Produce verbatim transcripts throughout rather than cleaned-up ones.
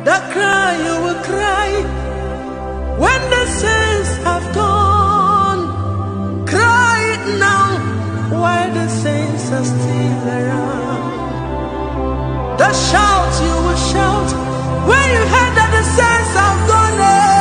The cry you will cry when the saints have gone. Cry it now while the saints are still around. The shout you will shout when you heard that the saints have gone.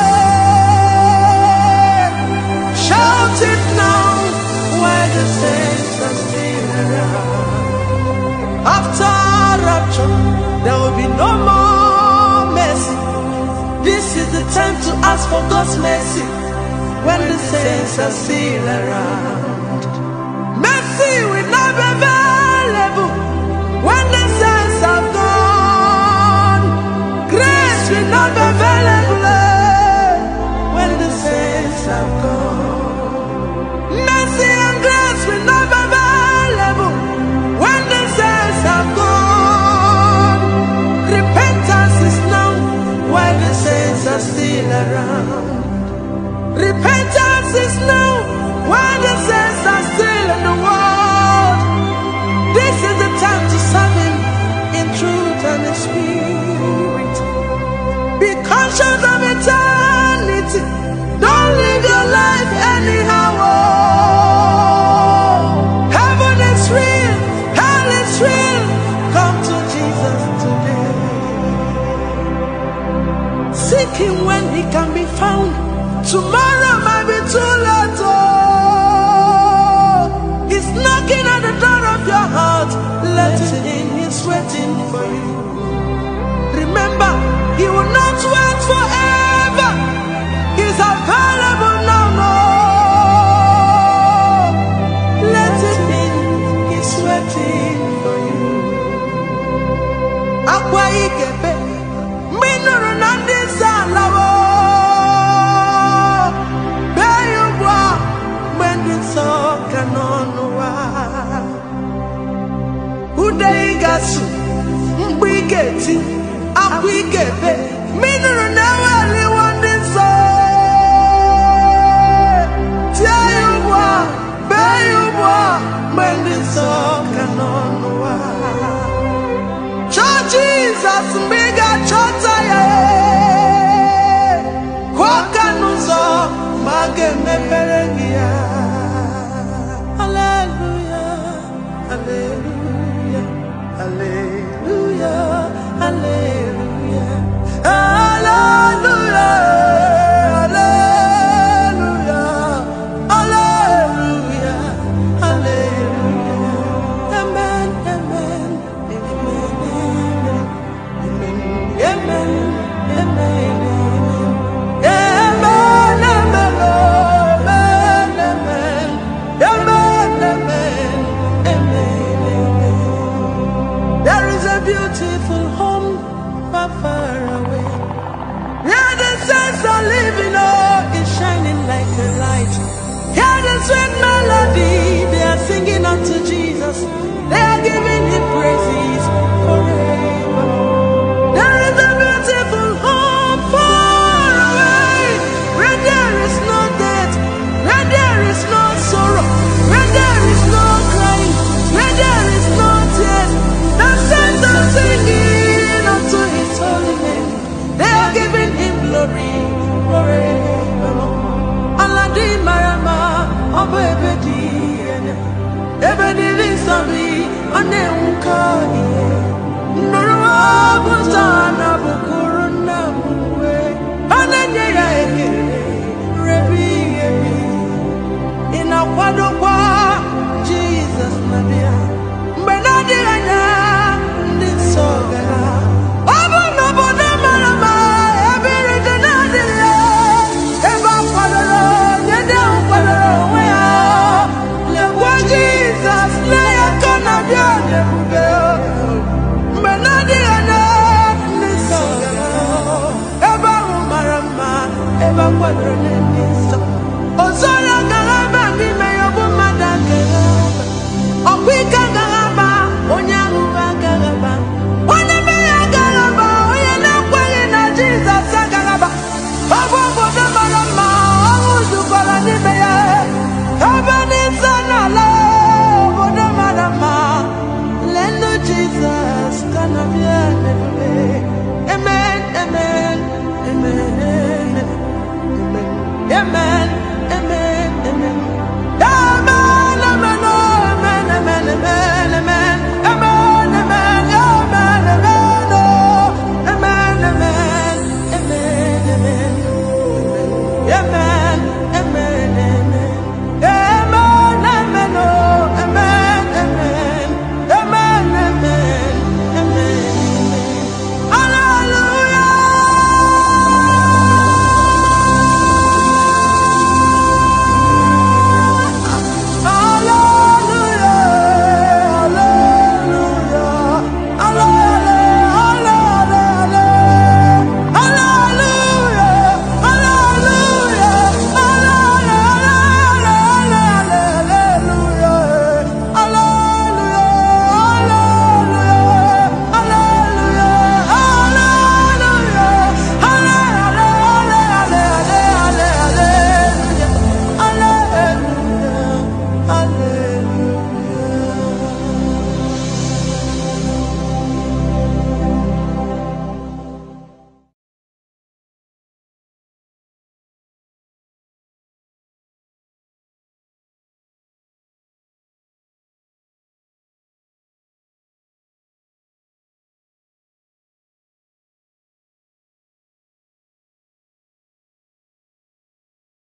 Shout it now while the saints are still around. After rapture, there will be no more mercy. This is the time to ask for God's mercy when the saints are still around. Mercy will not be available when the saints are gone. Grace will not be available when the saints are gone. Mercy and grace will not be available when the saints are gone. Repentance is now while the saints are still around. Repentance is now while the saints are still in the world. This is the time to serve Him in truth and in spirit. Be conscious of eternity. Don't live your life anyhow. Oh, heaven is real, hell is real. Come to Jesus today. Seek Him when He can be found. Tomorrow might be too late. Oh, He's knocking at the door of your heart. Let Him in, He's waiting for you. Remember, He will not wait forever. He's available now. No, let Him in, He's waiting for you. Akwa ikepe minuru nandi salawo. Beyubwa mwendi soka nonuwa. Ude igasu mbigeti akwa ikepe minuru nawali wandi so. Tiayubwa beyubwa mwendi soka nonuwa. Jesus mbiga chota ye kwaka nuzo mage meperengia. Hallelujah, hallelujah, hallelujah, hallelujah, hallelujah, hallelujah, hallelujah, hallelujah. Amen, amen, amen. Amen, amen, amen, amen, amen, amen, amen, amen. There is a beautiful home far, far away, where the saints are living, oh, it's shining like a light. Hear the sweet melody, they are singing unto Jesus. They